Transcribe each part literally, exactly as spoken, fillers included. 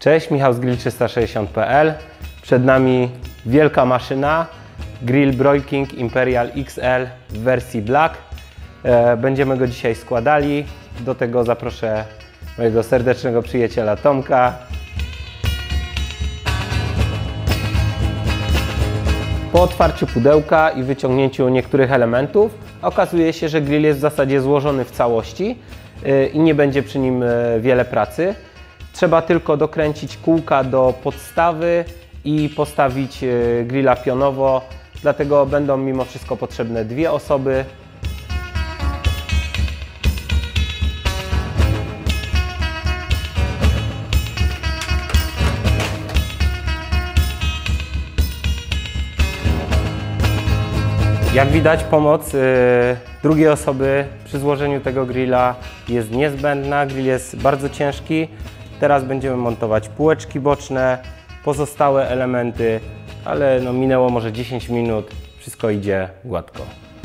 Cześć, Michał z grill trzysta sześćdziesiąt kropka p l. Przed nami wielka maszyna, grill Broil-King Imperial X L w wersji Black. Będziemy go dzisiaj składali. Do tego zaproszę mojego serdecznego przyjaciela Tomka. Po otwarciu pudełka i wyciągnięciu niektórych elementów okazuje się, że grill jest w zasadzie złożony w całości i nie będzie przy nim wiele pracy. Trzeba tylko dokręcić kółka do podstawy i postawić grilla pionowo, dlatego będą mimo wszystko potrzebne dwie osoby. Jak widać, pomoc yy, drugiej osoby przy złożeniu tego grilla jest niezbędna. Grill jest bardzo ciężki. Teraz będziemy montować półeczki boczne, pozostałe elementy, ale no minęło może dziesięć minut, wszystko idzie gładko.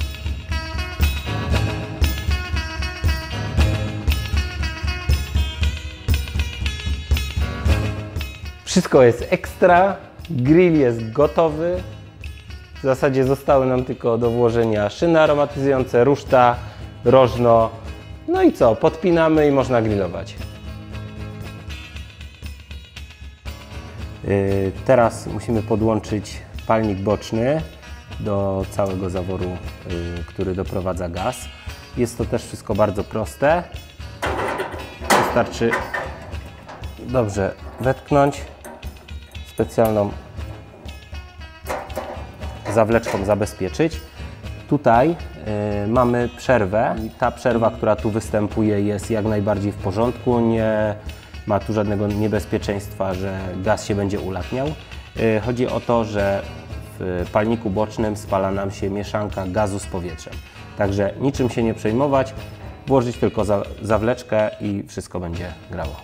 Wszystko jest ekstra, grill jest gotowy. W zasadzie zostały nam tylko do włożenia szyny aromatyzujące, ruszta, rożno. No i co? Podpinamy i można grillować. Yy, teraz musimy podłączyć palnik boczny do całego zaworu, yy, który doprowadza gaz. Jest to też wszystko bardzo proste. Wystarczy dobrze wetknąć specjalną zawleczką zabezpieczyć. Tutaj y, mamy przerwę. Ta przerwa, która tu występuje, jest jak najbardziej w porządku. Nie ma tu żadnego niebezpieczeństwa, że gaz się będzie ulatniał. Y, chodzi o to, że w palniku bocznym spala nam się mieszanka gazu z powietrzem. Także niczym się nie przejmować, włożyć tylko za, zawleczkę i wszystko będzie grało.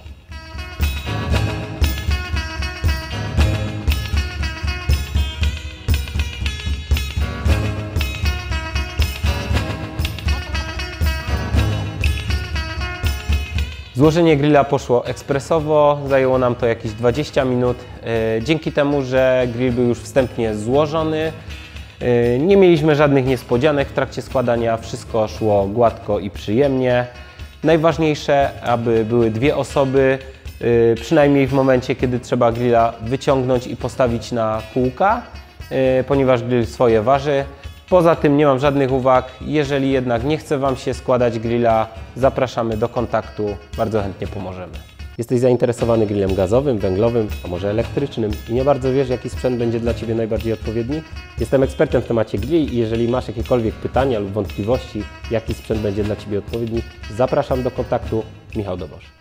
Złożenie grilla poszło ekspresowo, zajęło nam to jakieś dwadzieścia minut. Dzięki temu, że grill był już wstępnie złożony, nie mieliśmy żadnych niespodzianek w trakcie składania, wszystko szło gładko i przyjemnie. Najważniejsze, aby były dwie osoby, przynajmniej w momencie, kiedy trzeba grilla wyciągnąć i postawić na kółka, ponieważ grill swoje waży. Poza tym nie mam żadnych uwag. Jeżeli jednak nie chce Wam się składać grilla, zapraszamy do kontaktu, bardzo chętnie pomożemy. Jesteś zainteresowany grillem gazowym, węglowym, a może elektrycznym i nie bardzo wiesz, jaki sprzęt będzie dla Ciebie najbardziej odpowiedni? Jestem ekspertem w temacie grilli i jeżeli masz jakiekolwiek pytania lub wątpliwości, jaki sprzęt będzie dla Ciebie odpowiedni, zapraszam do kontaktu. Michał Dobosz.